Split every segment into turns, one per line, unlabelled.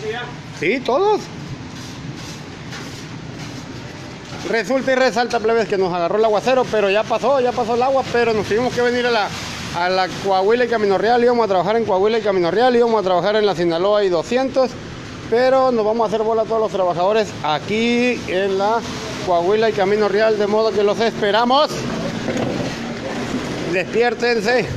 Sí, todos. Resulta y resalta, plebes, que nos agarró el aguacero, pero ya pasó el agua, pero nos tuvimos que venir a la Coahuila y Camino Real. Íbamos a trabajar en Coahuila y Camino Real, íbamos a trabajar en la Sinaloa y 200, pero nos vamos a hacer bola a todos los trabajadores aquí en la Coahuila y Camino Real, de modo que los esperamos. Despiértense.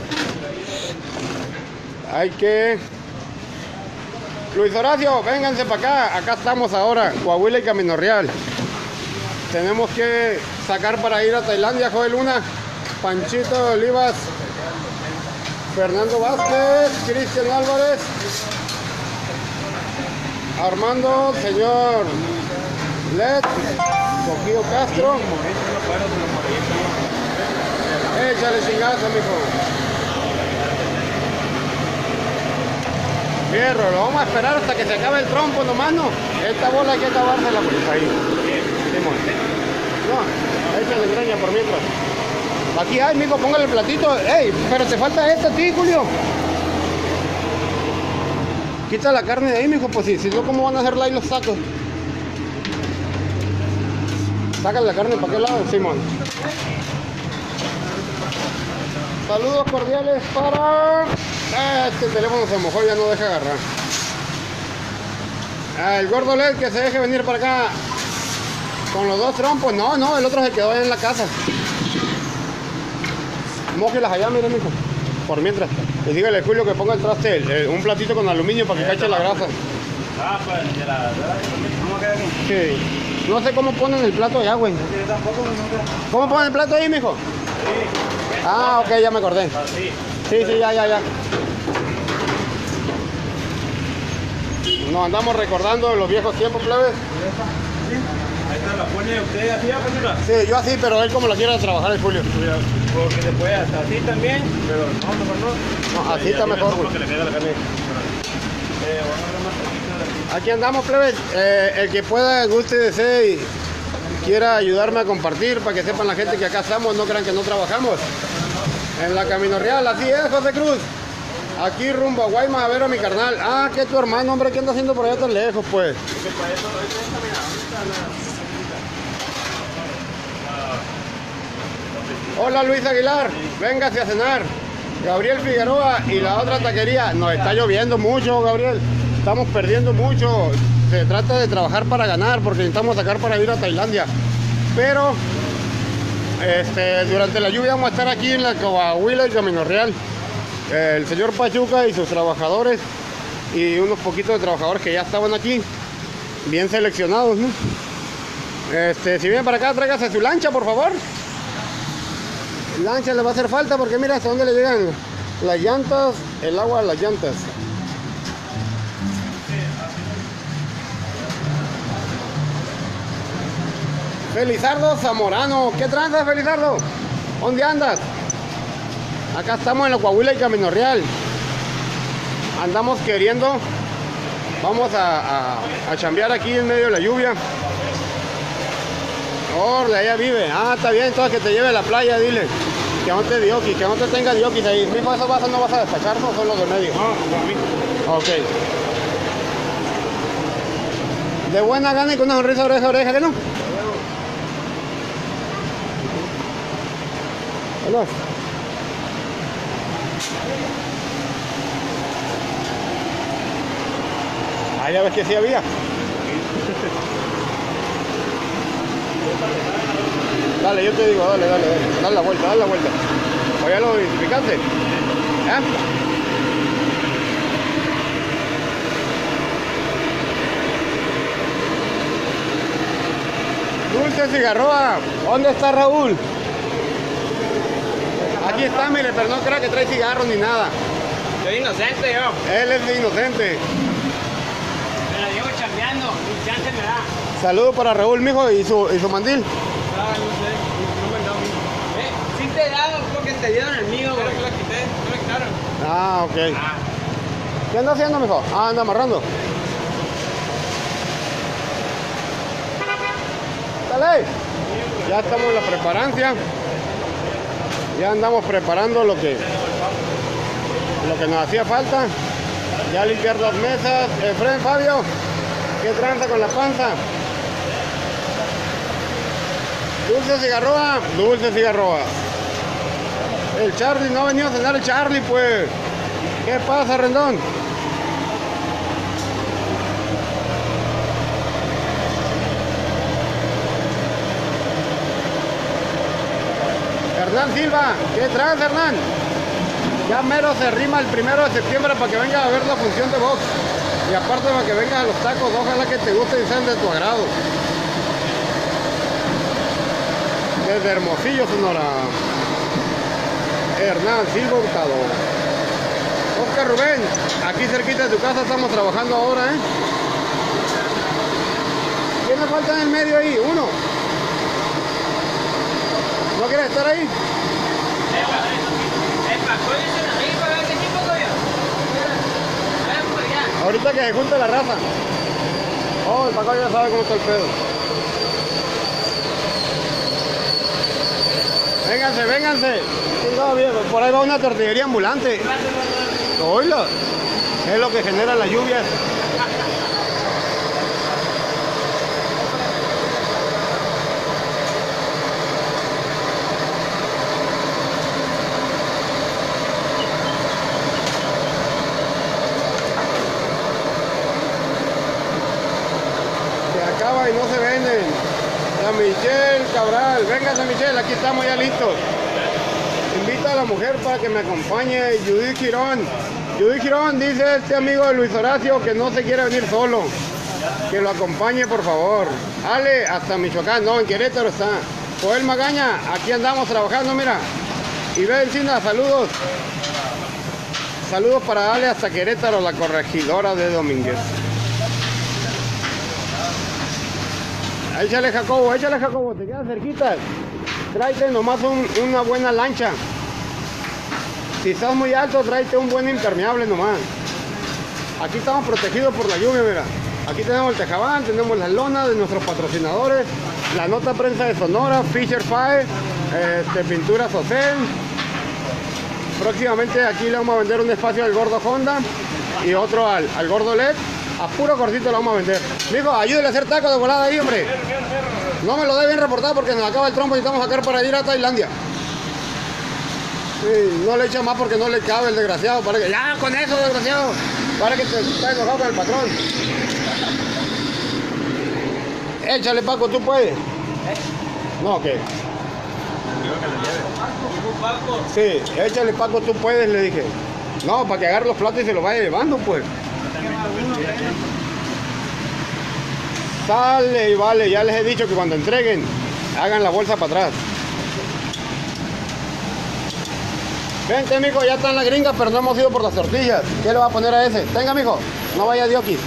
Hay que... Luis Horacio, vénganse para acá. Acá estamos ahora, Coahuila y Camino Real. Tenemos que sacar para ir a Tailandia, Joel Luna, Panchito Olivas, Fernando Vázquez, Cristian Álvarez, Armando, señor Led, Coquillo Castro. Échale chingazo, mijo. Fierro, lo vamos a esperar hasta que se acabe el trompo nomás, ¿no? Esta bola hay que acabársela, pues ahí. Simón. No, échale greña por mientras. Aquí hay, mijo, póngale el platito. Ey, pero te falta esta a ti, Julio. Quita la carne de ahí, mijo, pues si no, ¿cómo van a hacerla ahí los tacos? Sácale la carne para qué lado, Simón. Saludos cordiales para... Este teléfono se mojó, ya no deja agarrar. El gordo Led que se deje venir para acá con los dos trompos. No, el otro se quedó allá en la casa. Mójelas allá, miren, mijo. Por mientras. Y dígale a Julio que ponga el traste, un platito con aluminio para que cache la grasa.
Ah, pues, de la verdad, ¿cómo queda aquí?
Sí. No sé cómo ponen el plato allá, güey. ¿Cómo ponen el plato ahí, mijo?
Sí.
Ah, ok, ya me acordé. Sí, ya. Nos andamos recordando de los viejos tiempos, plebes.
Ahí está, la pone usted así, ¿verdad?
Sí, yo así, pero él como la quiera trabajar el Julio.
Porque después hasta así también, pero no.
No, así está mejor, güey.
Que le queda la carne.
Aquí andamos, plebes. El que pueda, guste, desee y quiera ayudarme a compartir para que sepan la gente que acá estamos, no crean que no trabajamos. En la Camino Real, así es, José Cruz. Aquí rumbo a Guaymas a ver a mi carnal. Ah, que tu hermano, hombre, ¿qué anda haciendo por allá tan lejos, pues? Hola, Luis Aguilar, véngase a cenar. Gabriel Figueroa y la otra taquería. Nos está lloviendo mucho, Gabriel. Estamos perdiendo mucho. Se trata de trabajar para ganar, porque necesitamos sacar para ir a Tailandia. Pero durante la lluvia vamos a estar aquí en la Coahuila y Camino Real. El señor Pachuca y sus trabajadores y unos poquitos de trabajadores que ya estaban aquí, bien seleccionados, ¿no? Si vienen para acá, tráigase su lancha, por favor. Lancha le va a hacer falta porque mira hasta dónde le llegan las llantas, el agua a las llantas. Felizardo Zamorano, ¿qué tranza, Felizardo? ¿Dónde andas? Acá estamos en la Coahuila y Camino Real. Andamos queriendo. Vamos a chambear aquí en medio de la lluvia. Orle, allá vive. Ah, está bien, entonces que te lleve a la playa, dile. Que no te dioquis, que no te tenga dioquis ahí. Mijo, esos vasos no vas a despachar, no son los de medio.
No, para mí.
Ok. De buena gana y con una sonrisa oreja a oreja, ¿que no? Hola. Ah, ya ves que sí había. Dale, yo te digo, dale la vuelta. ¿O ya lo identificaste? ¿Eh? Dulce Cigarroa, ¿dónde está Raúl? Aquí está, mire, pero no crea que trae cigarros ni nada.
Soy inocente yo.
Él es inocente.
Me la llevo chambeando, mi chance me da.
Saludos para Raúl, mijo, y su mandil.
Ah, no sé, no me han dado mío. Sí te he dado porque te dieron el mío, güey. Que la quité, no me quitaron.
Ah, ok. ¿Qué anda haciendo, mijo? Ah, anda amarrando. Dale. Ya estamos en la preparancia. Ya andamos preparando lo que nos hacía falta. Ya limpiar las mesas. Efren, Fabio, ¿qué tranza con la panza? Dulce cigarroa, dulce cigarroa. El Charlie, no ha venido a cenar el Charlie, pues. ¿Qué pasa, Rendón? Hernán Silva, ¿qué traes, Hernán? Ya mero se rima el 1 de septiembre para que vengas a ver la función de box. Y aparte para que vengas a los tacos, ojalá que te gusten y sean de tu agrado. Desde Hermosillo, Sonora. Hernán Silva Hurtado. Oscar Rubén, aquí cerquita de tu casa estamos trabajando ahora, ¿eh? ¿Quién nos falta en el medio ahí? Uno. ¿No quieres estar ahí? Ahorita que se junte la raza. Oh, el Paco ya sabe cómo está el pedo. Vénganse, vénganse. Por ahí va una tortillería ambulante. Oílo. Es lo que genera las lluvias. Y no se venden. La Michelle Cabral, véngase Michelle, aquí estamos ya listos. Invita a la mujer para que me acompañe. Judith Girón. Judith Girón, dice este amigo de Luis Horacio que no se quiere venir solo, que lo acompañe por favor. Ale, hasta Michoacán, no, en Querétaro está. Joel Magaña, aquí andamos trabajando, mira. Y ve Encina, saludos. Saludos para Ale hasta Querétaro, la corregidora de Domínguez. Échale Jacobo, te quedas cerquita. Tráete nomás una buena lancha. Si estás muy alto, tráete un buen impermeable nomás. Aquí estamos protegidos por la lluvia, mira. Aquí tenemos el tejabán, tenemos las lonas de nuestros patrocinadores, la nota prensa de Sonora, Fisher Fire, Pinturas Ocel. Próximamente aquí le vamos a vender un espacio al gordo Honda y otro al gordo LED. A puro cortito lo vamos a vender. Mijo, ayúdale a hacer tacos de volada ahí, hombre. No me lo dé bien reportado porque nos acaba el trompo y estamos acá para ir a Tailandia. Sí, no le echa más porque no le cabe el desgraciado. Para que, ya, con eso, desgraciado. Para que te está enojado con el patrón. Échale, Paco, tú puedes. No, ¿qué? Sí, échale, Paco, tú puedes, le dije. No, para que agarre los platos y se los vaya llevando, pues. Sale y vale, ya les he dicho que cuando entreguen hagan la bolsa para atrás. Vente, mijo, ya están las gringas, pero no hemos ido por las tortillas. ¿Qué le va a poner a ese? Tenga, mijo, no vaya a Dioquis.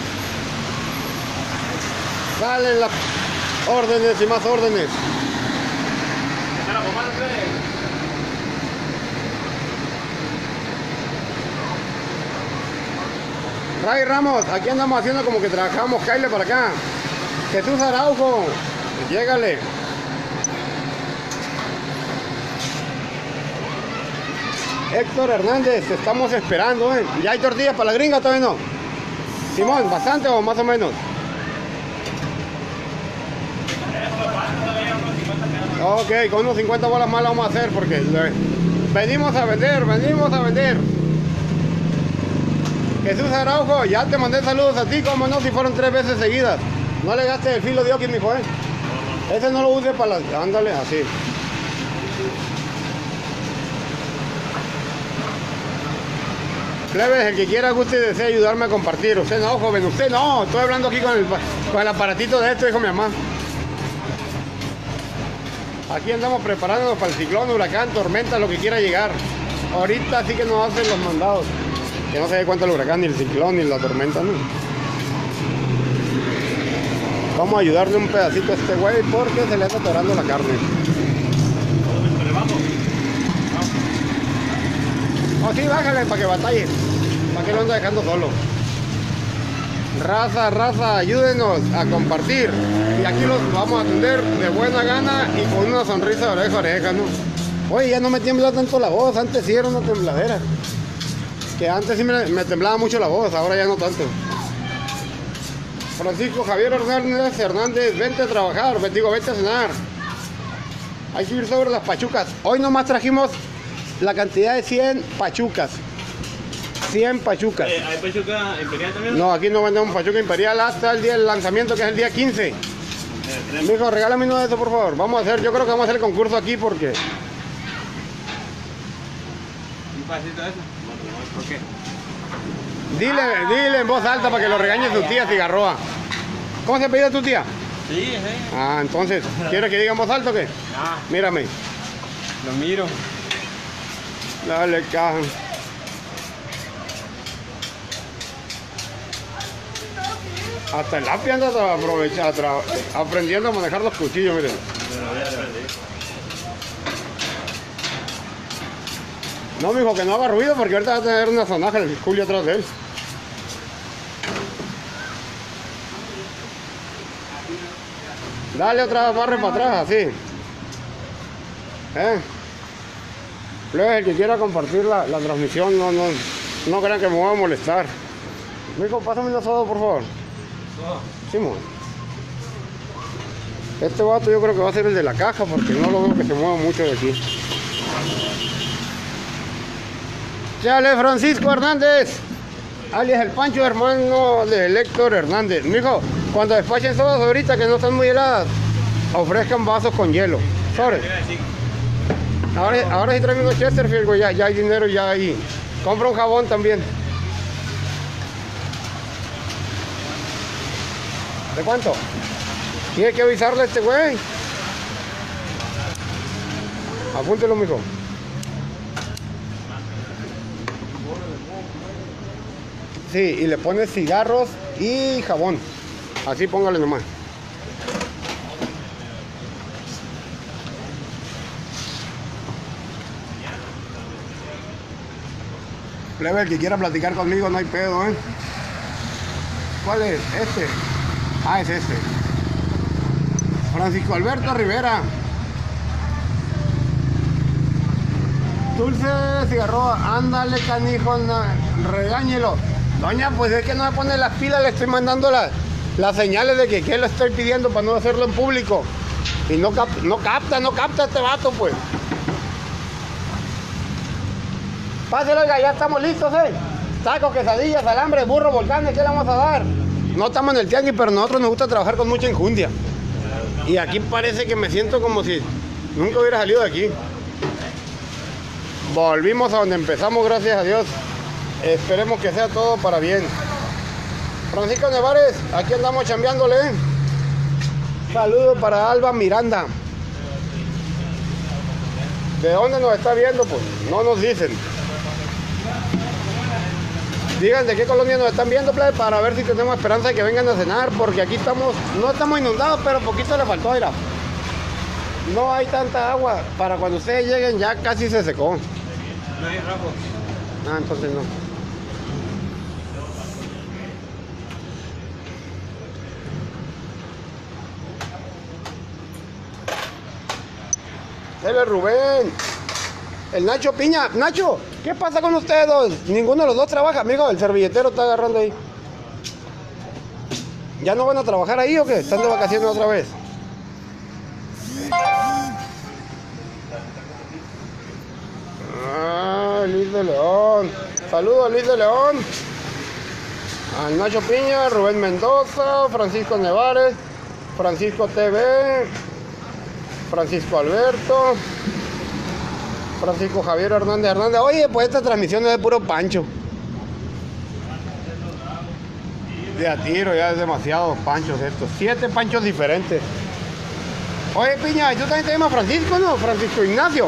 Salen las órdenes y más órdenes. Ray Ramos, aquí andamos haciendo como que trabajamos, caile para acá. Jesús Araujo, llégale. Héctor Hernández, te estamos esperando, ¿eh? ¿Ya hay tortillas para la gringa? Todavía no. Simón, ¿bastante o más o menos? Ok, con unos 50 bolas más la vamos a hacer porque venimos a vender, venimos a vender. Jesús Araujo, ya te mandé saludos a ti, como no, si fueron 3 veces seguidas. No le gastes el filo de Oquis, mijo, Ese no lo use para las... Ándale, así. Plebes, el que quiera, guste y desee ayudarme a compartir. Usted no, joven, usted no. Estoy hablando aquí con el aparatito de esto, dijo mi mamá. Aquí andamos preparándonos para el ciclón, huracán, tormenta, lo que quiera llegar. Ahorita sí que nos hacen los mandados. Que no sé cuánto el huracán, ni el ciclón, ni la tormenta, ¿no? Vamos a ayudarle un pedacito a este güey porque se le está atorando la carne. Oh, sí, bájale para que batalle. ¿Para que lo anda dejando solo? Raza, raza, ayúdenos a compartir. Y aquí los vamos a atender de buena gana y con una sonrisa de oreja a oreja, ¿no? Oye, ya no me tiembla tanto la voz. Antes sí era una tembladera. Que antes sí me temblaba mucho la voz, ahora ya no tanto. Francisco Javier Hernández, vente a trabajar, digo, vente a cenar. Hay que ir sobre las pachucas. Hoy nomás trajimos la cantidad de 100 pachucas. 100 pachucas.
¿Hay pachuca imperial también?
No, aquí no vendemos pachuca imperial hasta el día del lanzamiento, que es el día 15. Mijo, regálame uno de esos, por favor. Vamos a hacer, yo creo que vamos a hacer el concurso aquí porque...
¿Un pasito de eso? ¿Por qué?
Dile en voz alta para que lo regañe su tía Cigarroa. ¿Cómo se apellida tu tía?
Sí,
Ah, entonces, ¿quieres que diga en voz alta o qué?
Ah,
Mírame.
lo miro.
Dale, caja. Hasta el API anda aprendiendo a manejar los cuchillos, miren. No, mijo, que no haga ruido porque ahorita va a tener una sonaja el Julio atrás de él. Dale otra barra para atrás, así. Luego el que quiera compartir la transmisión, no crean que me voy a molestar. Mijo, pásame una soda, por favor. Simón. Este vato yo creo que va a ser el de la caja porque no lo veo que se mueva mucho de aquí. Chale, Francisco Hernández, alias el Pancho, hermano de Héctor Hernández. Mijo, cuando despachen sodas ahorita que no están muy heladas, ofrezcan vasos con hielo. Sobre. Ahora sí traen unos Chesterfield, güey, ya hay dinero, ya hay. Compra un jabón también. ¿De cuánto? Tiene que avisarle a este güey. Apúntelo, mijo. Sí, y le pones cigarros y jabón. Así póngale nomás. Plebe, el que quiera platicar conmigo no hay pedo, ¿eh? ¿Cuál es? Este. Ah, es este. Francisco Alberto Rivera. Dulce Cigarroa, ándale, canijo, regáñelo. Doña, pues es que no me pone las pilas, le estoy mandando las señales de que lo estoy pidiendo para no hacerlo en público. Y no capta este vato, pues. Páselo, oiga, ya estamos listos, Tacos, quesadillas, alambre, burro, volcanes, ¿qué le vamos a dar? No estamos en el tianguis, pero a nosotros nos gusta trabajar con mucha enjundia. Y aquí parece que me siento como si nunca hubiera salido de aquí. Volvimos a donde empezamos, gracias a Dios. Esperemos que sea todo para bien. Francisco Nevares, aquí andamos chambeándole. Saludos para Alba Miranda. ¿De dónde nos está viendo? Pues no nos dicen. Digan de qué colonia nos están viendo, plebe, para ver si tenemos esperanza de que vengan a cenar, porque aquí estamos, no estamos inundados, pero poquito le faltó aire. No hay tanta agua. Para cuando ustedes lleguen ya casi se secó.
No hay rojo.
Ah, entonces no. Dele, Rubén. El Nacho Piña. Nacho, ¿qué pasa con ustedes dos? Ninguno de los dos trabaja, amigo. El servilletero está agarrando ahí. ¿Ya no van a trabajar ahí o qué? ¿Están de vacaciones otra vez? Ah, Luis de León. Saludos a Luis de León. Al Nacho Piña, Rubén Mendoza, Francisco Nevares, Francisco TV, Francisco Alberto, Francisco Javier Hernández. Oye, pues esta transmisión es de puro pancho. De a tiro, ya es demasiados panchos estos. 7 panchos diferentes. Oye, Piña, ¿y tú también te llamas Francisco, no? Francisco Ignacio.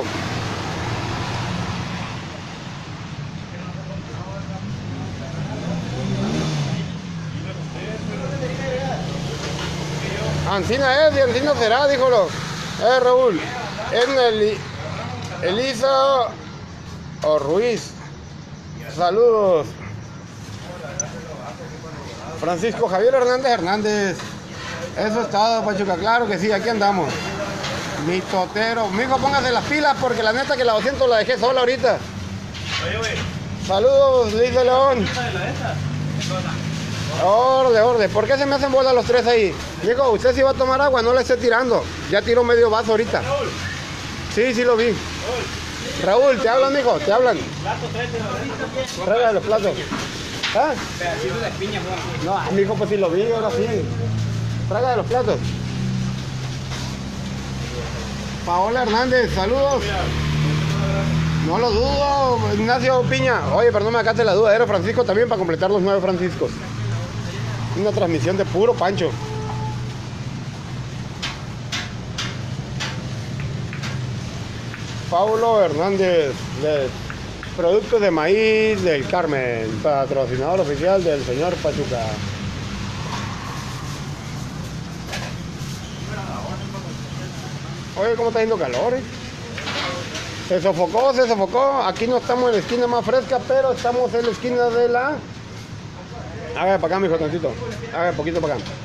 Ancina es y Ancina será, díjolo. Raúl. Elisa o Ruiz. Saludos. Francisco Javier Hernández. Eso es todo, Pachuca. Claro que sí, aquí andamos. Mi totero. Mijo, póngase las pilas porque la neta que la 200 la dejé sola ahorita.
Oye, güey.
Saludos, Liz de León. Orde. ¿Por qué se me hacen bolas los tres ahí? Diego, usted si va a tomar agua, no le esté tirando. Ya tiró medio vaso ahorita. Sí, lo vi. Raúl, ¿te hablan, mijo? ¿Te hablan? Tráigale los platos. ¿Ah?
Pedacito de piña, Juan.
No, mijo, pues si lo vi, ahora sí. Tráigale los platos. Paola Hernández, saludos. No lo dudo, Ignacio Piña. Oye, pero no me acates la duda. Era Francisco también para completar los 9 Franciscos. Una transmisión de puro Pancho. Paulo Hernández, de Productos de Maíz del Carmen, patrocinador oficial del señor Pachuca. Oye, ¿cómo está haciendo calor? Se sofocó. Aquí no estamos en la esquina más fresca, pero estamos en la esquina de la... A ver, para acá, mijo, tantito. A ver, poquito para acá.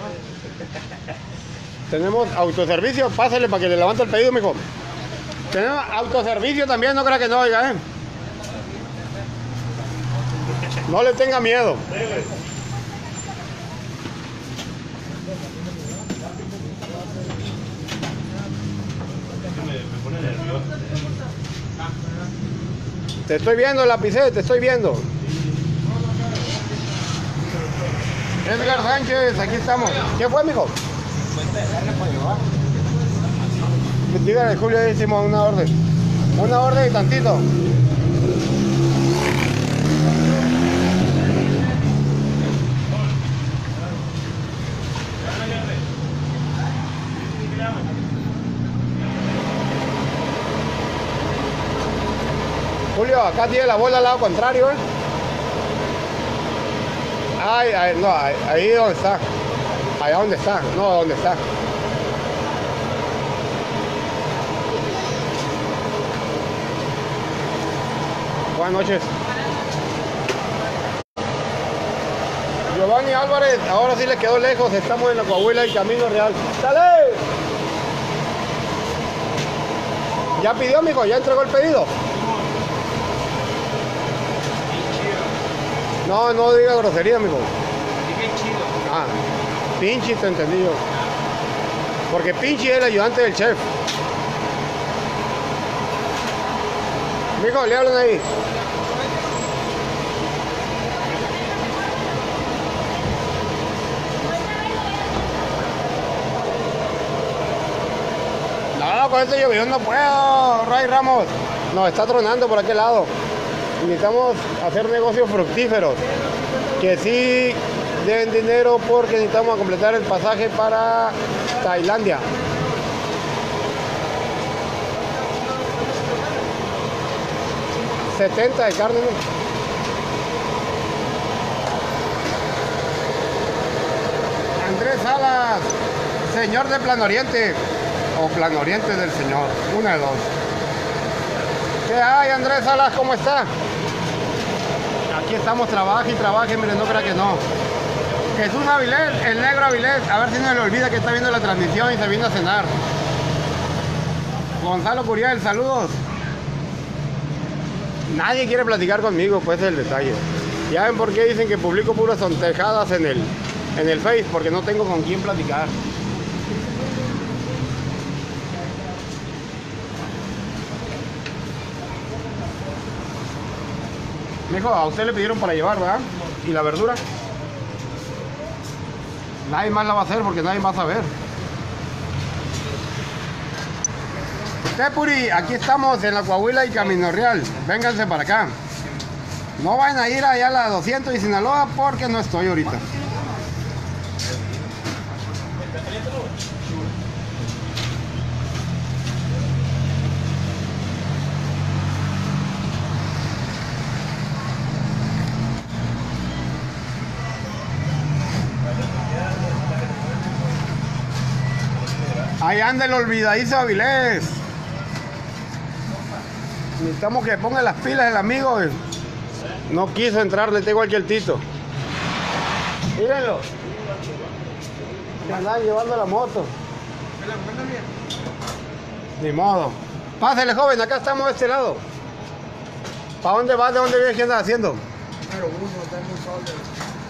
Tenemos autoservicio, pásale para que le levante el pedido, mijo. Tenemos autoservicio también, no crea que no, oiga, No le tenga miedo. Te estoy viendo, lapicé, te estoy viendo. Edgar Sánchez, aquí estamos. ¿Qué fue, mijo? Dígale, Julio, hicimos una orden. Una orden y tantito. Julio, acá tiene la bola al lado contrario, no, ahí donde está. Allá donde está, no, donde está. Buenas noches. Giovanni Álvarez, ahora sí le quedó lejos, estamos en la Coahuila y Camino Real. ¡Dale! ¿Ya pidió, mijo? ¿Ya entregó el pedido? No diga grosería, mijo.
Dije chido.
Ah, Pinchi, te entendí yo. Porque Pinchi es el ayudante del chef. Mijo, le hablan ahí. No, con este llovión no puedo, Ray Ramos. Nos está tronando por aquel lado. Necesitamos hacer negocios fructíferos. Que sí den dinero porque necesitamos completar el pasaje para Tailandia. $70 de carne, ¿no? Andrés Salas, señor de Plan Oriente o Plan Oriente del señor, una de dos. ¿Qué hay, Andrés Salas? ¿Cómo está? Aquí estamos, trabaje y trabaje, miren, no crea que no. Jesús Avilés, el negro Avilés, a ver si no le olvida que está viendo la transmisión y se vino a cenar. Gonzalo Curiel, saludos. Nadie quiere platicar conmigo, pues es el detalle. Ya ven por qué dicen que publico puras tontejadas en el Face, porque no tengo con quién platicar. Mijo, a usted le pidieron para llevar, ¿verdad? ¿Y la verdura? Nadie más la va a hacer porque nadie va a saber. Tepuri, aquí estamos en la Coahuila y Camino Real. Vénganse para acá. No vayan a ir allá a la 200 y Sinaloa porque no estoy ahorita. Ahí anda el olvidadizo Avilés. Necesitamos que ponga las pilas el amigo. No quiso entrar, le está igual que el Tito. Mírenlo. Me andan llevando la moto. Ni modo. Pásele, joven, acá estamos de este lado. ¿Para dónde vas? ¿De dónde vienes? ¿Qué andas haciendo?
Número 1, está en un solder.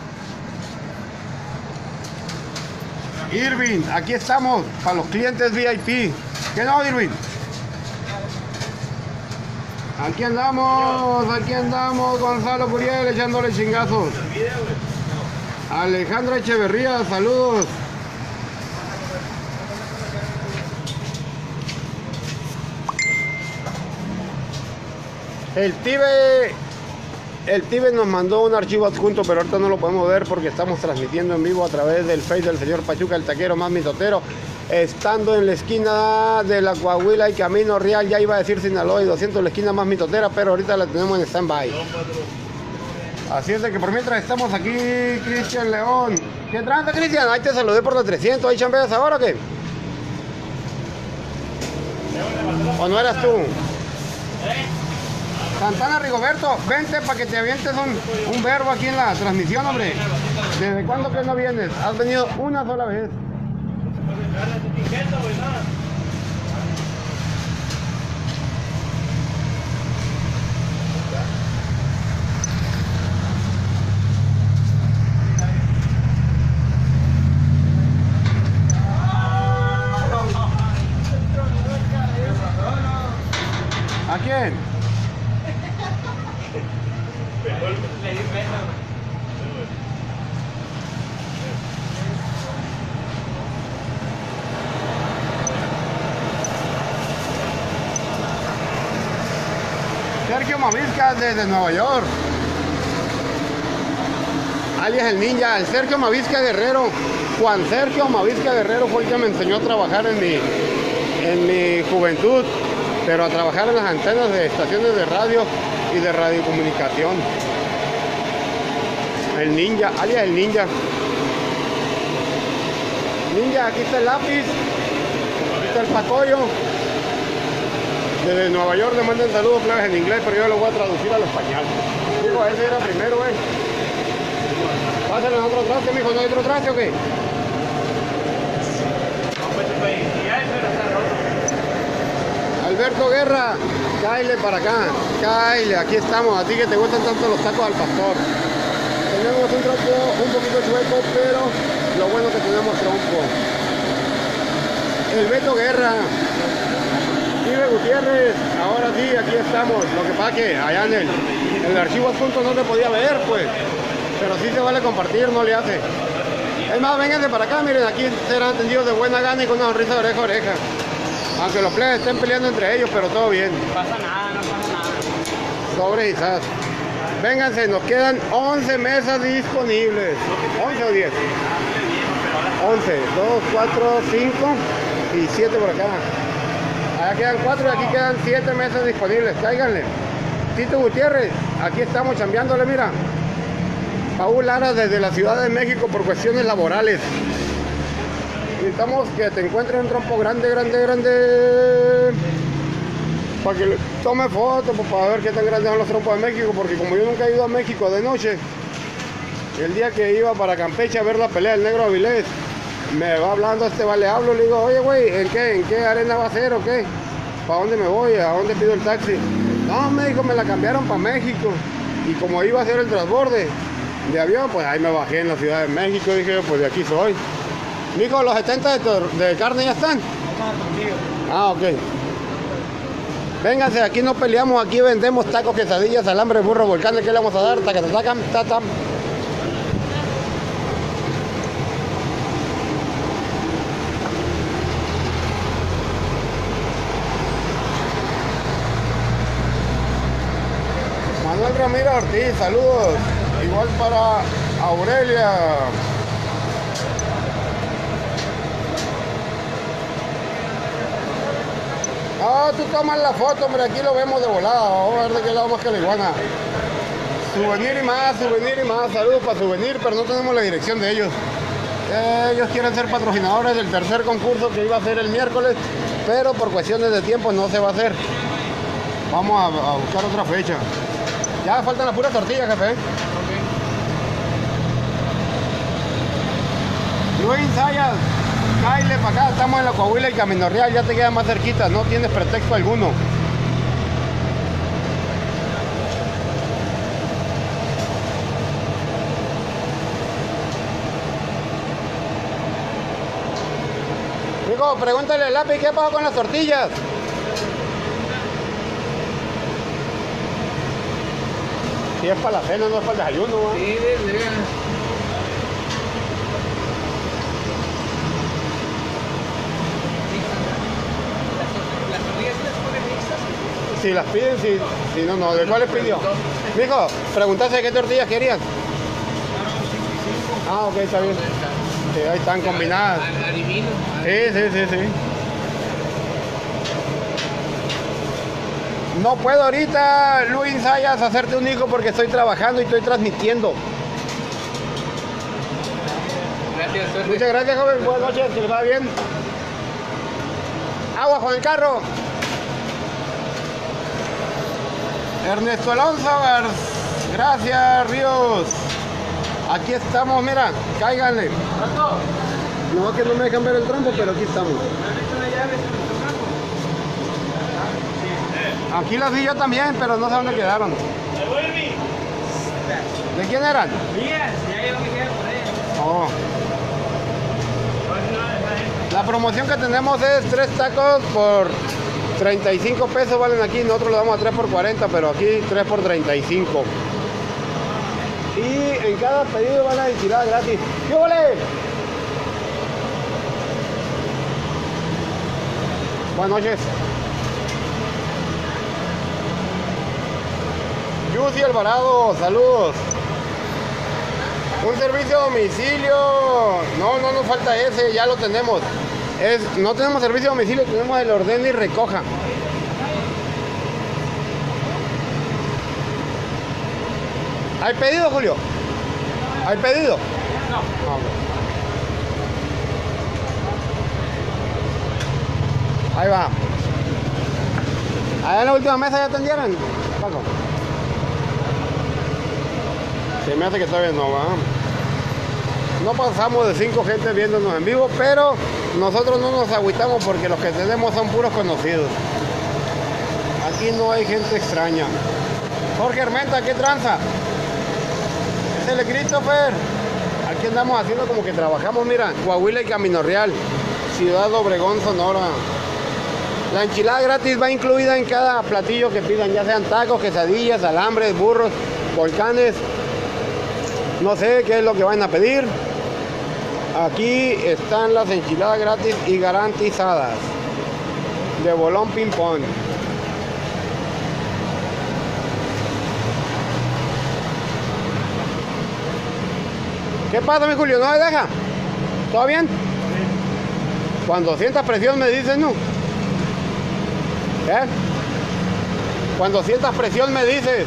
Irving, aquí estamos para los clientes VIP. ¿Qué no, Irving? Aquí andamos, Gonzalo Curiel echándole chingazos. Alejandra Echeverría, saludos. El Tibe nos mandó un archivo adjunto, pero ahorita no lo podemos ver porque estamos transmitiendo en vivo a través del Face del señor Pachuca, el taquero más mitotero, estando en la esquina de la Coahuila y Camino Real, ya iba a decir Sinaloa y 200, la esquina más mitotera, pero ahorita la tenemos en stand-by. Así es de que por mientras estamos aquí, Cristian León. ¿Qué tranza, Cristian? Ahí te saludé por la 300, ¿ahí chambeas ahora o qué? ¿O no eras tú? Santana Rigoberto, vente para que te avientes un verbo aquí en la transmisión, hombre. ¿Desde cuándo que no vienes? Has venido una sola vez. ¿A quién?
Le di pena.
Sergio Mavisca desde Nueva York. Alias el ninja, el Sergio Mavisca Guerrero. Juan Sergio Mavisca Guerrero fue el que me enseñó a trabajar en mi juventud, pero a trabajar en las antenas de estaciones de radio y de radiocomunicación. El ninja, alias el ninja. Ninja, aquí está el lápiz, aquí está el pacoyo. Desde Nueva York le mandan saludos plebes en inglés, pero yo lo voy a traducir al español. Digo, ese era primero, Pásenle en otro traste, mijo, ¿no hay otro traste o qué? Alberto Guerra, cáile para acá, cáile, aquí estamos, a ti que te gustan tanto los tacos al pastor. Tenemos un trompo un poquito chueco, pero lo bueno es que tenemos trompo. El Beto Guerra, Vive Gutiérrez, ahora sí, aquí estamos. Lo que pasa es que allá en el archivo adjunto no se podía ver, pues, pero sí se vale compartir, no le hace. Es más, vénganse para acá, miren, aquí serán atendidos de buena gana y con una sonrisa de oreja a oreja. Aunque los plebes estén peleando entre ellos, pero todo bien.
No pasa nada, no pasa nada.
Sobre y sas. Vénganse, nos quedan 11 mesas disponibles. 11 o 10. 11, 2, 4, 5 y 7 por acá. Allá quedan 4 y aquí quedan 7 mesas disponibles. Cáiganle. Tito Gutiérrez, aquí estamos chambeándole, mira. Paul Lara desde la Ciudad de México por cuestiones laborales. Necesitamos que te encuentres un trompo grande, para que le tome fotos, para ver qué tan grandes son los trompos de México, porque como yo nunca he ido a México de noche, el día que iba para Campeche a ver la pelea del Negro Avilés, me va hablando le hablo, le digo, oye güey, ¿en qué arena va a ser o qué? ¿Para dónde me voy? ¿A dónde pido el taxi? No, me dijo, me la cambiaron para México, y como iba a hacer el transborde de avión, pues ahí me bajé en la Ciudad de México, dije, pues de aquí soy. Mijo, los 70 de carne ya están. Ah, ok. Vénganse, aquí no peleamos, aquí vendemos tacos, quesadillas, alambre, burro, volcanes. ¿Qué le vamos a dar? Tacatatacam, tatam. Manuel Ramírez Ortiz, saludos. Igual para Aurelia. Ah, tú tomas la foto, hombre, aquí lo vemos de volada. Vamos a ver de qué lado más que la iguana. Souvenir y más, saludos para Souvenir, pero no tenemos la dirección de ellos. Ellos quieren ser patrocinadores del tercer concurso que iba a ser el miércoles, pero por cuestiones de tiempo no se va a hacer. Vamos a buscar otra fecha. Ya faltan las puras tortillas, jefe. Luis Sayas, cáile para acá, estamos en la Coahuila y Camino Real, ya te queda más cerquita, no tienes pretexto alguno. Hijo, pregúntale al lápiz qué pasó con las tortillas. Si es para la cena, no es para el desayuno, ¿eh?
Sí, verga. Las tortillas se las ponen mixtas.
Si las piden, si no, no. ¿De cuáles pidió? Mijo, preguntaste qué tortillas querían. Ah, ok, está bien. Sí, ahí están combinadas.
Adivino.
Sí. No puedo ahorita, Luis Sayas, hacerte un hijo porque estoy trabajando y estoy transmitiendo.
Gracias, suerte.
Muchas gracias, joven. Buenas noches, que le va bien. Agua con el carro. Ernesto Alonso, gracias, Ríos. Aquí estamos, mira, cáiganle. No, que no me dejan ver el trompo, pero aquí estamos. Aquí las vi yo también, pero no sé dónde quedaron. ¿De quién eran?
Mías, ya yo me quedé por ella.
Oh. La promoción que tenemos es 3 tacos por 35 pesos valen aquí. Nosotros lo damos a 3 por 40, pero aquí 3 por 35. Y en cada pedido van a enchiladas gratis. ¿Qué vale? Buenas noches. Yusi Alvarado, saludos. Un servicio a domicilio. No nos falta ese, ya lo tenemos. No tenemos servicio a domicilio, tenemos el ordene y recoja. ¿Hay pedido, Julio? ¿Hay pedido? No. Ahí va. Allá en la última mesa ya atendieron, Paco. Se me hace que todavía no va. No pasamos de 5 gente viéndonos en vivo, pero nosotros no nos agüitamos porque los que tenemos son puros conocidos. Aquí no hay gente extraña. Jorge Armenta, ¿qué tranza? Es el Christopher. Aquí andamos haciendo como que trabajamos, mira, Coahuila y Camino Real, Ciudad Obregón, Sonora. La enchilada gratis va incluida en cada platillo que pidan, ya sean tacos, quesadillas, alambres, burros, volcanes. No sé qué es lo que van a pedir. Aquí están las enchiladas gratis y garantizadas. De Bolón Ping Pong. ¿Qué pasa, mi Julio? ¿No me deja? ¿Todo bien? Cuando sientas presión me dices, ¿no? ¿Eh? Cuando sientas presión me dices.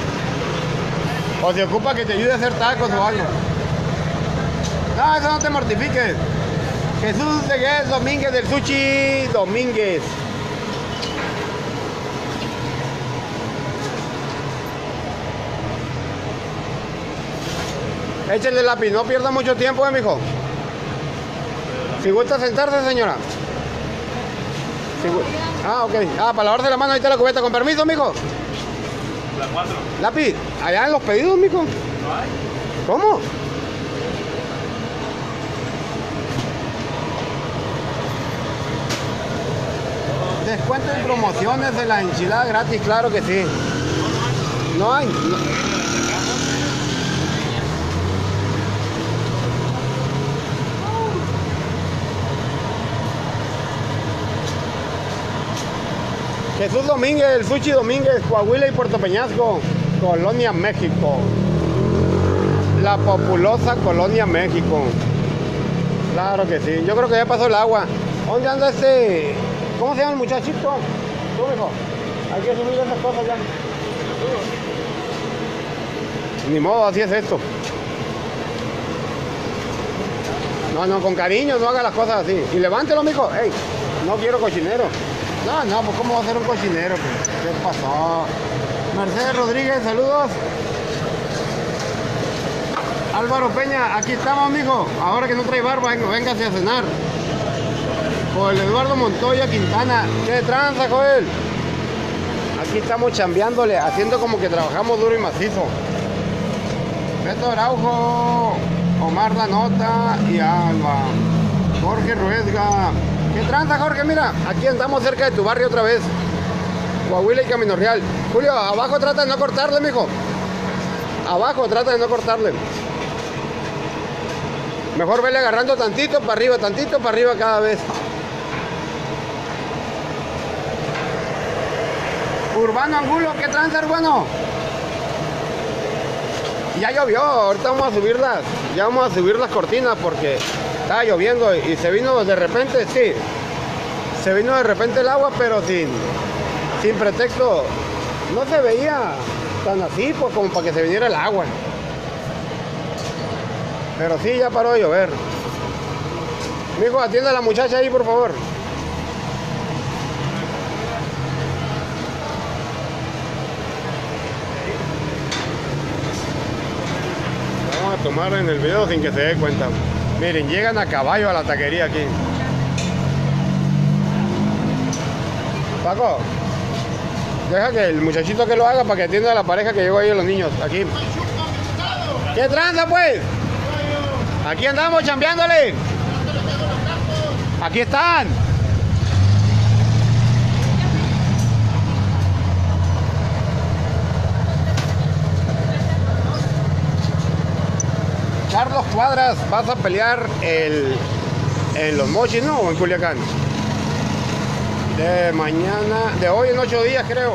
O se ocupa que te ayude a hacer tacos o algo. No, eso no te mortifiques. Jesús de Gués Domínguez del Sushi Domínguez. Échale lápiz, no pierda mucho tiempo, mijo. Si gusta sentarse, señora. Ok. Para lavarse la mano, ahí está la cubeta. Con permiso, mijo.
Las 4.
Lápiz, allá en los pedidos, mijo.
¿No hay?
¿Cómo? Descuento en promociones de la enchilada gratis, claro que sí. No hay. Jesús Domínguez, el Sushi Domínguez, Coahuila y Puerto Peñasco, Colonia, México. La populosa Colonia, México. Claro que sí. Yo creo que ya pasó el agua. ¿Dónde anda este? ¿Cómo se llama el muchachito? Tú, mijo. Hay que subir esas cosas ya. Ni modo, así es esto. No, con cariño, no haga las cosas así. Y levántelo, mijo. Ey, no quiero cochinero. No, pues ¿cómo va a ser un cochinero? ¿Qué pasó? Mercedes Rodríguez, saludos. Álvaro Peña, aquí estamos, mijo. Ahora que no trae barba, véngase a cenar. Joel Eduardo Montoya Quintana. ¿Qué tranza, Joel? Aquí estamos chambeándole, haciendo como que trabajamos duro y macizo. Beto Araujo, Omar La Nota y Alba. Jorge Ruesga. ¿Qué tranza, Jorge? Mira, aquí andamos cerca de tu barrio otra vez. Coahuila y Camino Real. Julio, abajo trata de no cortarle, mijo. Abajo trata de no cortarle. Mejor vele agarrando tantito para arriba cada vez. Urbano Angulo, ¿qué tranza, Urbano? Ya llovió, ahorita vamos a subir las cortinas porque estaba lloviendo y se vino de repente, sí. Se vino de repente el agua, pero sin pretexto. No se veía tan así, pues, como para que se viniera el agua. Pero sí, ya paró de llover. Mijo, atiende a la muchacha ahí, por favor. Vamos a tomar en el video sin que se dé cuenta. Miren, llegan a caballo a la taquería aquí. Paco, deja que el muchachito que lo haga para que atienda a la pareja que llegó ahí a los niños. Aquí. ¿Qué tranza, pues? Aquí andamos chambeándole. Aquí están. Carlos Cuadras, vas a pelear en Los Mochis, ¿no? O en Culiacán. De mañana, de hoy en 8 días, creo.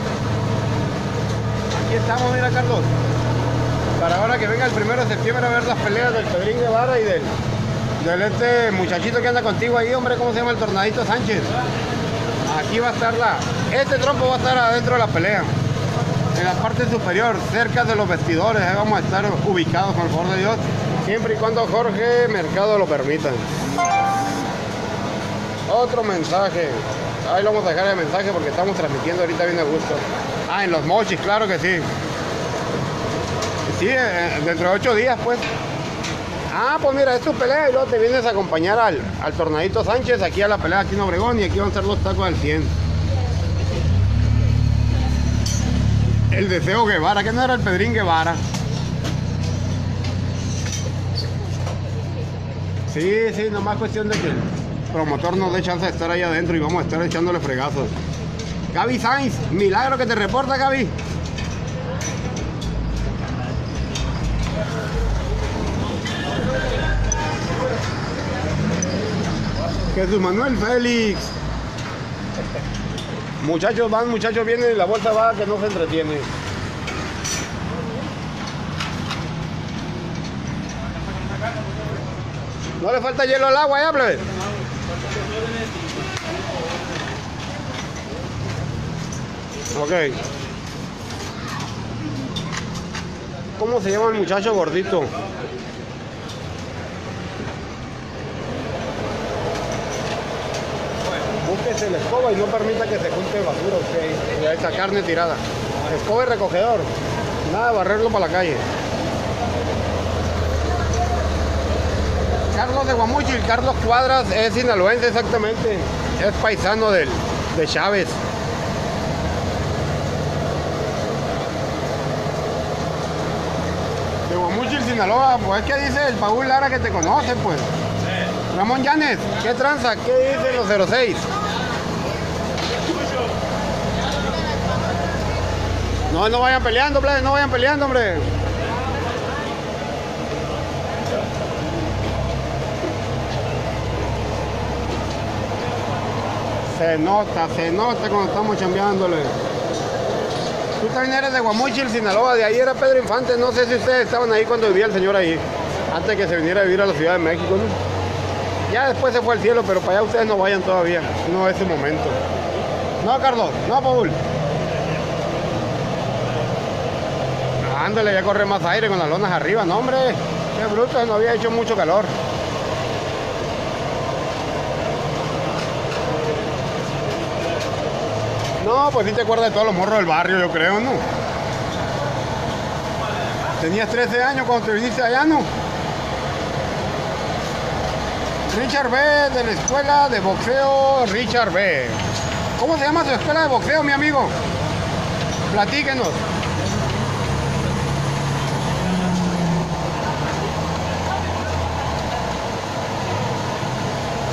Aquí estamos, mira, Carlos. Para ahora que venga el 1 de septiembre a ver las peleas del Pedrín Guevara y del este muchachito que anda contigo ahí, hombre, ¿cómo se llama? El Tornadito Sánchez. Aquí va a estar este trompo va a estar adentro de la pelea. En la parte superior, cerca de los vestidores, ahí vamos a estar ubicados con el favor de Dios, siempre y cuando Jorge Mercado lo permita. Otro mensaje. Ahí lo vamos a dejar el mensaje porque estamos transmitiendo ahorita bien a gusto. Ah, en Los Mochis, claro que sí. Sí, dentro de 8 días, pues. Ah, pues mira, es tu pelea y luego te vienes a acompañar al Tornadito Sánchez aquí a la pelea aquí en Obregón y aquí van a estar los tacos al 100. El Deseo Guevara, que no era el Pedrín Guevara. Sí, nomás cuestión de que el promotor nos dé chance de estar ahí adentro y vamos a estar echándole fregazos. Gaby Sainz, milagro que te reporta, Gaby. Jesús Manuel Félix. Muchachos van, muchachos vienen y la bolsa va que no se entretiene. ¿No le falta hielo al agua ya, plebe? Ok. ¿Cómo se llama el muchacho gordito? Búsquese la escoba y no permita que se junte basura usted ahí. Esa carne tirada. Escoba y recogedor. Nada de barrerlo para la calle. Carlos de Guamuchil, Carlos Cuadras es sinaloense exactamente. Es paisano de Chávez. De Guamuchil, Sinaloa, pues es que dice el Paul Lara que te conoce, pues. Ramón Llanes, ¿qué tranza? ¿Qué dicen los 06? No vayan peleando, plebe, no vayan peleando, hombre. Se nota cuando estamos chambeándole. Tú también eres de Guamuchil, Sinaloa, de ahí era Pedro Infante. No sé si ustedes estaban ahí cuando vivía el señor ahí, antes de que se viniera a vivir a la Ciudad de México, ¿no? Ya después se fue al cielo, pero para allá ustedes no vayan todavía. No es su momento. No, Carlos, no, Paul. Ándale, ya corre más aire con las lonas arriba. No, hombre, qué bruto, no había hecho mucho calor. No, pues sí te acuerdas de todos los morros del barrio, yo creo, ¿no? Tenías 13 años cuando te viniste allá, ¿no? Richard B, de la escuela de boxeo Richard B. ¿Cómo se llama su escuela de boxeo, mi amigo? Platíquenos.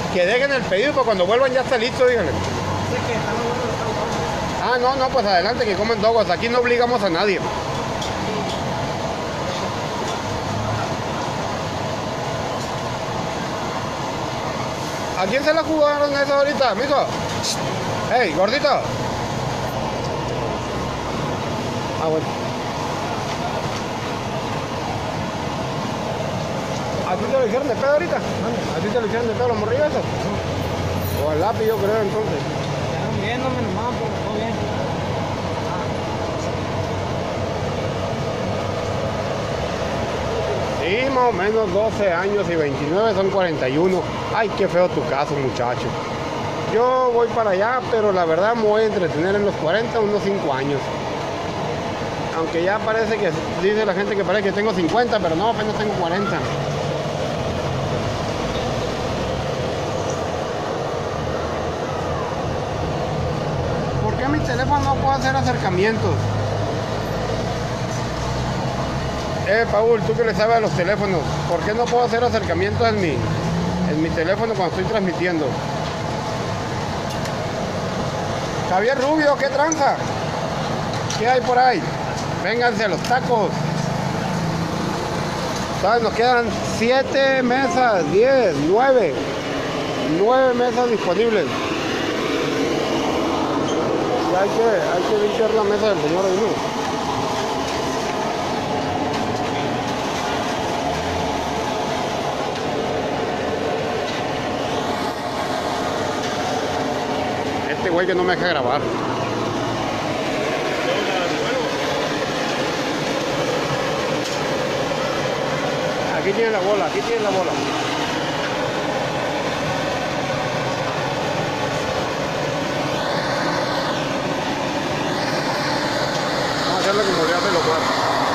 Que dejen el pedido, para cuando vuelvan ya está listo, díganle. Ah, no, pues adelante, que comen dogos. Aquí no obligamos a nadie. ¿A quién se la jugaron eso ahorita, mijo? Hey, gordito. Ah, bueno. ¿A ti te lo hicieron de pedo ahorita? ¿A ti te lo hicieron de pedo los morrillos esos? O al lápiz, yo creo, entonces.
Están viéndome nomás, pero todo bien.
Sí, más o menos 12 años y 29 son 41. Ay, qué feo tu caso, muchacho. Yo voy para allá, pero la verdad me voy a entretener en los 40, unos 5 años. Aunque ya parece que, dice la gente que parece que tengo 50, pero no, apenas tengo 40. ¿Por qué mi teléfono no puede hacer acercamientos? Paul, tú que le sabes a los teléfonos, ¿por qué no puedo hacer acercamientos en mi teléfono cuando estoy transmitiendo? Javier Rubio, ¿qué tranza? ¿Qué hay por ahí? Vénganse a los tacos. ¿Sabes? Nos quedan 7 mesas, 10, 9. 9 mesas disponibles. Y hay que limpiar la mesa del señor Ainu. Este güey que no me deja grabar. Aquí tiene la bola, aquí tiene la bola. Vamos a hacerlo como le hace los cuatro.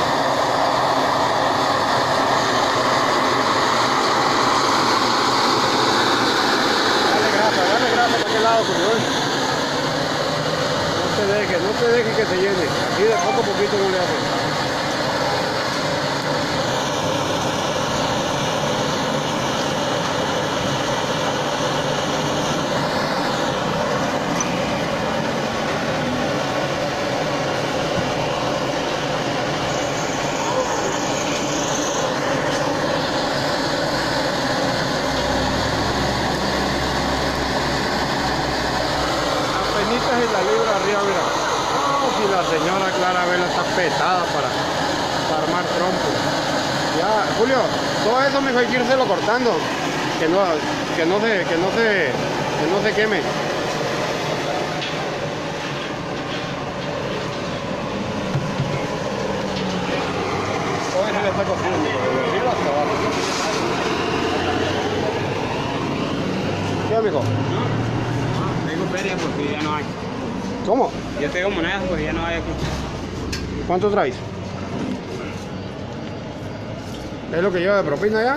Dale grasa para aquel lado, porque no te deje que se llene. Aquí de poco a poquito no le hace. Y la libra arriba, mira. Oh, si la señora Clara Vela está petada para armar trompo. Ya, Julio, todo eso me hay que irselo cortando. Que no se queme. Todo eso le está cociendo, de arriba hasta abajo. ¿Qué, amigo?
Feria porque ya no hay.
¿Cómo?
Yo tengo monedas porque ya no hay aquí.
¿Cuánto traes? ¿Es lo que lleva de propina ya?
No.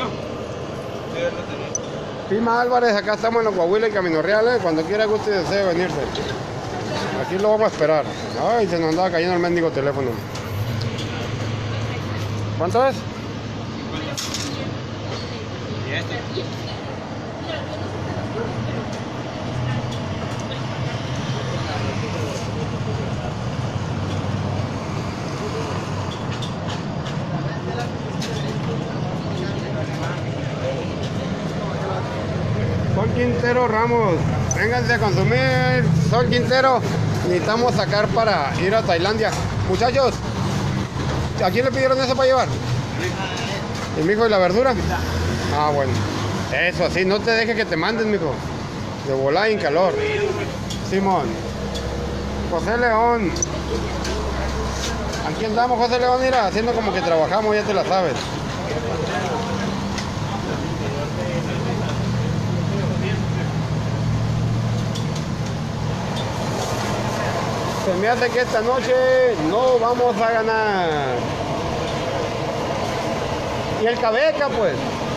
Pima Álvarez, acá estamos en los Coahuila y Camino Real, cuando quiera que usted desee venirse. Aquí lo vamos a esperar. Ay, se nos andaba cayendo el mendigo teléfono. ¿Cuánto es?
¿Y este?
Sol Quintero Ramos, vénganse a consumir Sol Quintero. Necesitamos sacar para ir a Tailandia. Muchachos, ¿a quién le pidieron eso para llevar? ¿El mijo y la verdura? Ah, bueno. Eso, así, no te dejes que te manden, mijo. De volada y en calor. Simón. José León. Aquí andamos, José León, mira, haciendo como que trabajamos, ya te la sabes. Se me hace que esta noche no vamos a ganar. Y el Cabeca, pues.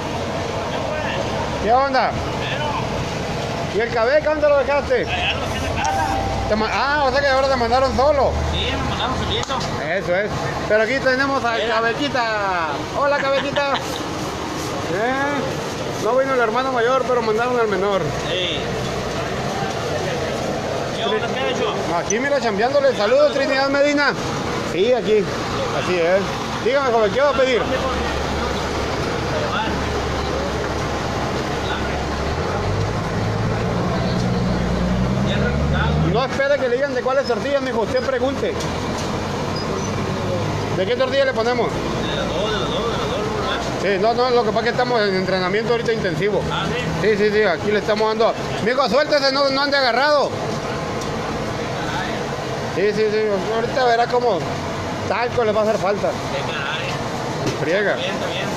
¿Qué onda? ¿Y el Cabeca dónde lo dejaste? Ah, o sea que ahora te mandaron solo.
Sí, me mandaron solito.
Eso es. Pero aquí tenemos al Cabequita. Hola, Cabequita. No, No vino el hermano mayor, pero mandaron al menor.
Sí. ¿Y dónde queda eso?
Aquí, mira, chambeándole. Saludos, Trinidad Medina. Sí, aquí. Así es. Dígame, joven, ¿qué va a pedir? No espere que le digan de cuáles tortillas, mijo. Usted pregunte. ¿De qué tortilla le ponemos?
De las dos, ¿verdad?
Sí, no, lo que pasa es que estamos en entrenamiento ahorita intensivo.
Ah, sí.
Sí, aquí le estamos dando. Mijo, suéltese, no ande agarrado. Sí, ahorita verá cómo talco le va a hacer falta.
Qué caray.
Friega.
Bien, está bien.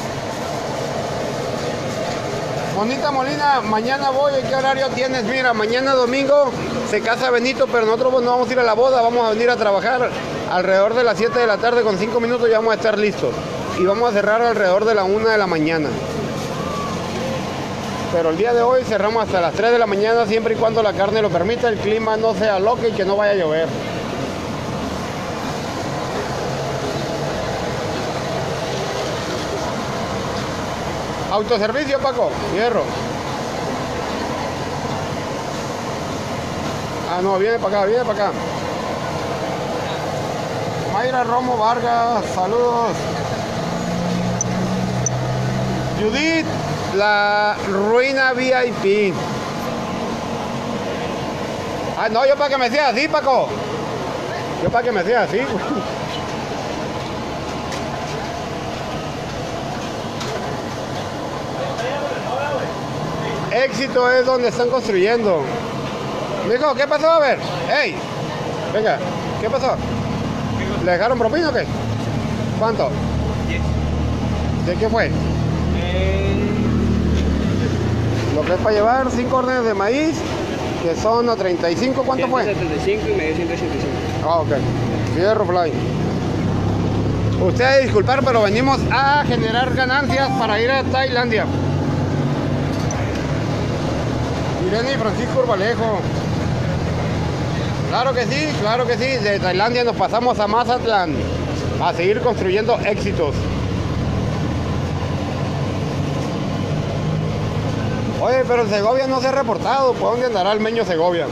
Bonita Molina, mañana voy. ¿En qué horario tienes? Mira, mañana domingo se casa Benito, pero nosotros no vamos a ir a la boda, vamos a venir a trabajar alrededor de las 7 de la tarde, con 5 minutos ya vamos a estar listos. Y vamos a cerrar alrededor de la 1 de la mañana. Pero el día de hoy cerramos hasta las 3 de la mañana, siempre y cuando la carne lo permita, el clima no sea loco y que no vaya a llover. Autoservicio, Paco, hierro. Ah, no, viene para acá. Mayra Romo Vargas, saludos. Judith, la ruina VIP. Ah, no, yo para que me sea así, Paco. Yo para que me sea así. Éxito es donde están construyendo. Mijo, ¿qué pasó? A ver, hey, venga, ¿qué pasó? ¿Le dejaron propina o qué? ¿Cuánto?
10.
¿De qué fue? Lo que es para llevar 5 órdenes de maíz, que son a 35, ¿cuánto fue?
175 y medio 185.
Ah, ok. Fierro Fly. Usted debe disculpar, pero venimos a generar ganancias para ir a Tailandia. Irene y Francisco Urbalejo. Claro que sí. De Tailandia nos pasamos a Mazatlán a seguir construyendo éxitos. Oye, pero el Segovia no se ha reportado. ¿Por dónde andará el Meño Segovia?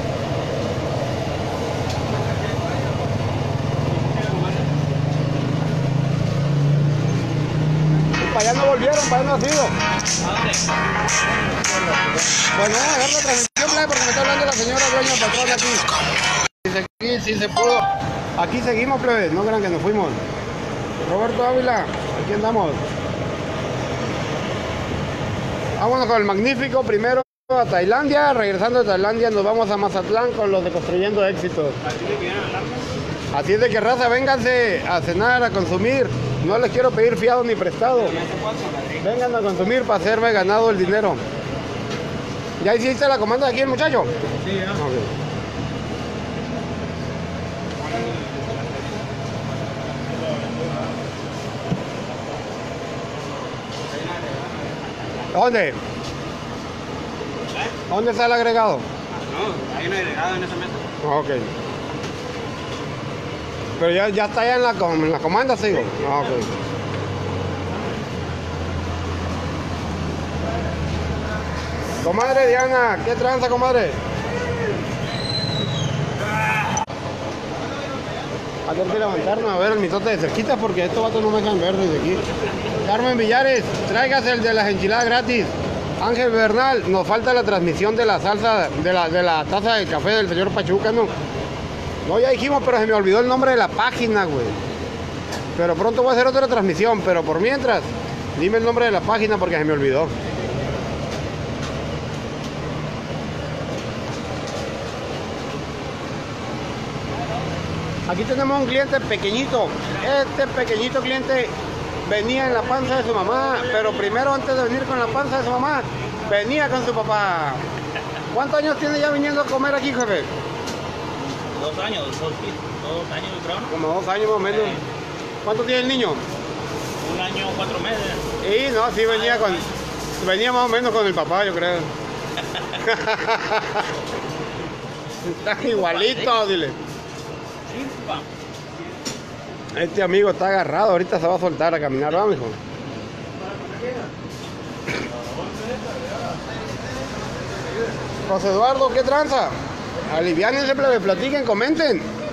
Para allá no volvieron, para allá no ha sido. Bueno, vamos a dejar la transmisión, plebe, porque me está hablando la señora dueña patrona aquí. Dice aquí, sí se pudo. Aquí seguimos, plebe, no crean que nos fuimos. Roberto Ávila, aquí andamos. Vámonos con el magnífico primero a Tailandia. Regresando de Tailandia nos vamos a Mazatlán con los de Construyendo Éxitos. Así es de que, raza, vénganse a cenar, a consumir. No les quiero pedir fiado ni prestado. Vengan a consumir para hacerme ganado el dinero. ¿Ya hiciste la comanda de aquí el muchacho?
Sí, ya.
Okay. ¿Dónde? ¿Dónde está el agregado?
No, hay un agregado en esa mesa.
Ok. Pero ya está allá en la comanda, sigo. Ok. Comadre Diana, ¿qué tranza, comadre? A tener que levantarnos a ver el mitote de cerquita porque estos vatos no me dejan ver desde aquí. Carmen Villares, tráigase el de las enchiladas gratis. Ángel Bernal, nos falta la transmisión de la salsa, de la taza de café del señor Pachuca, ¿no? No, ya dijimos, pero se me olvidó el nombre de la página, güey. Pero pronto voy a hacer otra transmisión, pero por mientras, dime el nombre de la página porque se me olvidó. Aquí tenemos un cliente pequeñito. Este pequeñito cliente venía en la panza de su mamá, pero primero, antes de venir con la panza de su mamá, venía con su papá. ¿Cuántos años tiene ya viniendo a comer aquí, jefe?
2 años, 2 años, creo, ¿no?
Como 2 años más o menos. ¿Cuánto tiene el niño?
1 año, 4 meses.
Sí, no, sí venía más o menos con el papá, yo creo. Está igualito, dile.
Sí, papá.
Este amigo está agarrado, ahorita se va a soltar a caminar, ¿va, mijo? José Eduardo, ¿qué tranza? Aliviánense, plebe, platiquen, comenten.